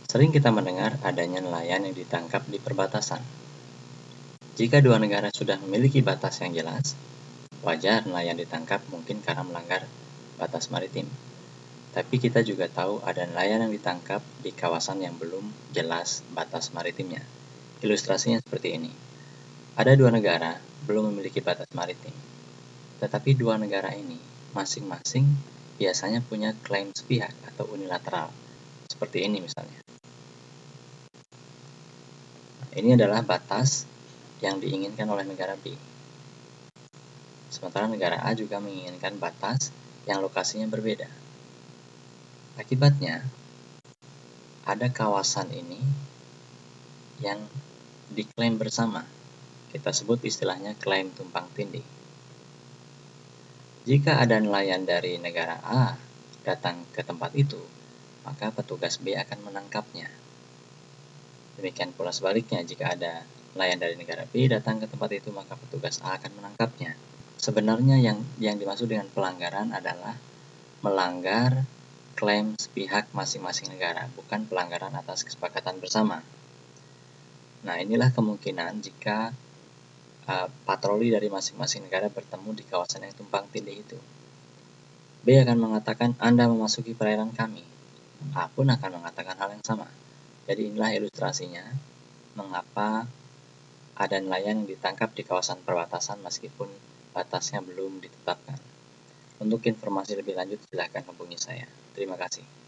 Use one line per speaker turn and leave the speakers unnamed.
Sering kita mendengar adanya nelayan yang ditangkap di perbatasan. Jika dua negara sudah memiliki batas yang jelas, wajar nelayan ditangkap mungkin karena melanggar batas maritim. Tapi kita juga tahu ada nelayan yang ditangkap di kawasan yang belum jelas batas maritimnya. Ilustrasinya seperti ini. Ada dua negara belum memiliki batas maritim, tetapi dua negara ini masing-masing biasanya punya klaim sepihak atau unilateral. Seperti ini misalnya. Ini adalah batas yang diinginkan oleh negara B. Sementara negara A juga menginginkan batas yang lokasinya berbeda. Akibatnya, ada kawasan ini yang diklaim bersama. Kita sebut istilahnya klaim tumpang tindih. Jika ada nelayan dari negara A datang ke tempat itu, maka petugas B akan menangkapnya. Demikian pula sebaliknya, jika ada nelayan dari negara B datang ke tempat itu, maka petugas A akan menangkapnya. Sebenarnya yang dimaksud dengan pelanggaran adalah melanggar klaim sepihak masing-masing negara, bukan pelanggaran atas kesepakatan bersama. Nah, inilah kemungkinan jika patroli dari masing-masing negara bertemu di kawasan yang tumpang tindih itu. B akan mengatakan, Anda memasuki perairan kami. A pun akan mengatakan hal yang sama. Jadi inilah ilustrasinya mengapa ada nelayan yang ditangkap di kawasan perbatasan meskipun batasnya belum ditetapkan. Untuk informasi lebih lanjut silakan hubungi saya. Terima kasih.